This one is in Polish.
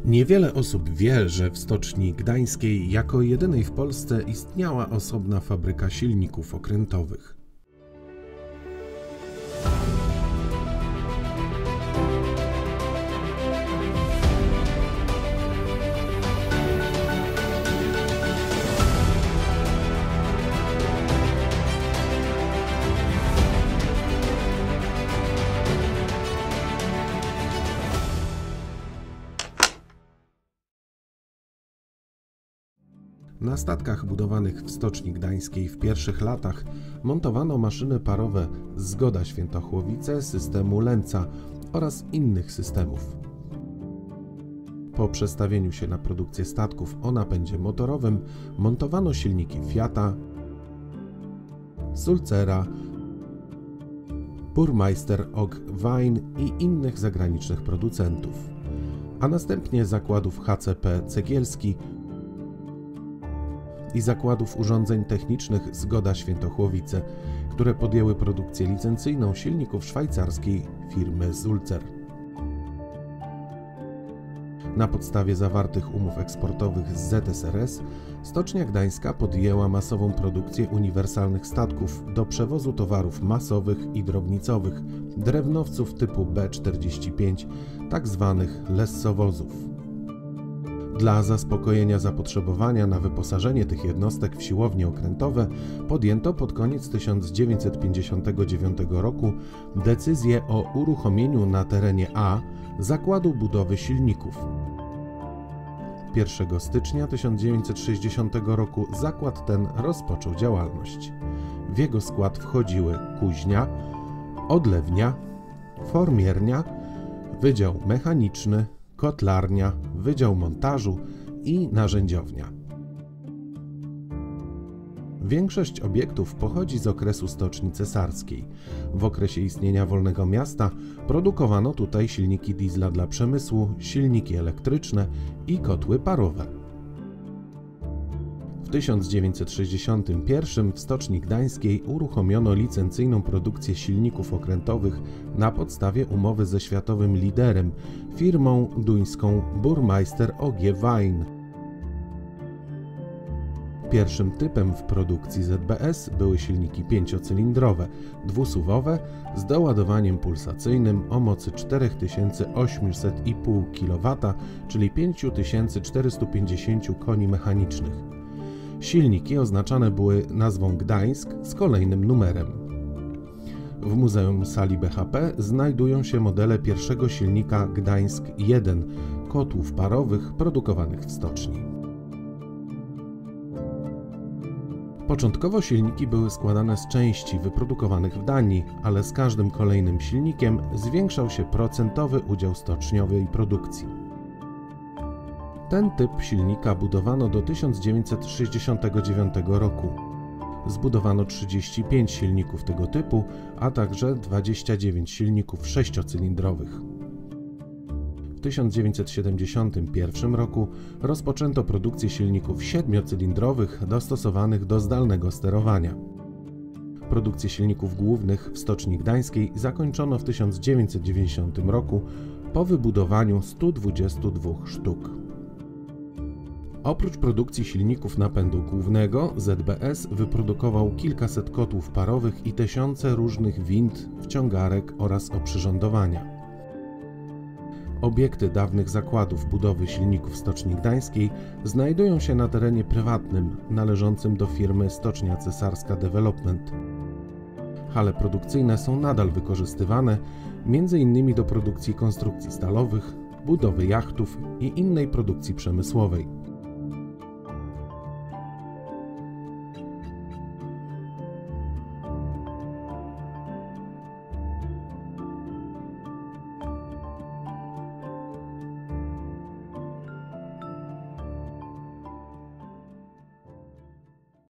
Niewiele osób wie, że w Stoczni Gdańskiej jako jedynej w Polsce istniała osobna fabryka silników okrętowych. Na statkach budowanych w Stoczni Gdańskiej w pierwszych latach montowano maszyny parowe Zgoda Świętochłowice systemu Lenca oraz innych systemów. Po przestawieniu się na produkcję statków o napędzie motorowym montowano silniki Fiata, Sulzera, Burmeister OG Wein i innych zagranicznych producentów, a następnie zakładów HCP Cegielski i zakładów urządzeń technicznych Zgoda Świętochłowice, które podjęły produkcję licencyjną silników szwajcarskiej firmy Sulzer. Na podstawie zawartych umów eksportowych z ZSRS Stocznia Gdańska podjęła masową produkcję uniwersalnych statków do przewozu towarów masowych i drobnicowych, drewnowców typu B45, tzw. lessowozów. Dla zaspokojenia zapotrzebowania na wyposażenie tych jednostek w siłownie okrętowe podjęto pod koniec 1959 roku decyzję o uruchomieniu na terenie A zakładu budowy silników. 1 stycznia 1960 roku zakład ten rozpoczął działalność. W jego skład wchodziły kuźnia, odlewnia, formiernia, wydział mechaniczny, kotlarnia, wydział montażu i narzędziownia. Większość obiektów pochodzi z okresu Stoczni Cesarskiej. W okresie istnienia Wolnego Miasta produkowano tutaj silniki diesla dla przemysłu, silniki elektryczne i kotły parowe. W 1961 w Stoczni Gdańskiej uruchomiono licencyjną produkcję silników okrętowych na podstawie umowy ze światowym liderem, firmą duńską Burmeister OG Wein. Pierwszym typem w produkcji ZBS były silniki 5-cylindrowe, dwusuwowe z doładowaniem pulsacyjnym o mocy 4800,5 kW, czyli 5450 koni mechanicznych. Silniki oznaczane były nazwą Gdańsk z kolejnym numerem. W Muzeum Sali BHP znajdują się modele pierwszego silnika Gdańsk 1, kotłów parowych produkowanych w stoczni. Początkowo silniki były składane z części wyprodukowanych w Danii, ale z każdym kolejnym silnikiem zwiększał się procentowy udział stoczniowej produkcji. Ten typ silnika budowano do 1969 roku. Zbudowano 35 silników tego typu, a także 29 silników 6-cylindrowych. W 1971 roku rozpoczęto produkcję silników 7-cylindrowych dostosowanych do zdalnego sterowania. Produkcję silników głównych w Stoczni Gdańskiej zakończono w 1990 roku po wybudowaniu 122 sztuk. Oprócz produkcji silników napędu głównego, ZBS wyprodukował kilkaset kotłów parowych i tysiące różnych wind, wciągarek oraz oprzyrządowania. Obiekty dawnych zakładów budowy silników Stoczni Gdańskiej znajdują się na terenie prywatnym, należącym do firmy Stocznia Cesarska Development. Hale produkcyjne są nadal wykorzystywane, m.in. do produkcji konstrukcji stalowych, budowy jachtów i innej produkcji przemysłowej.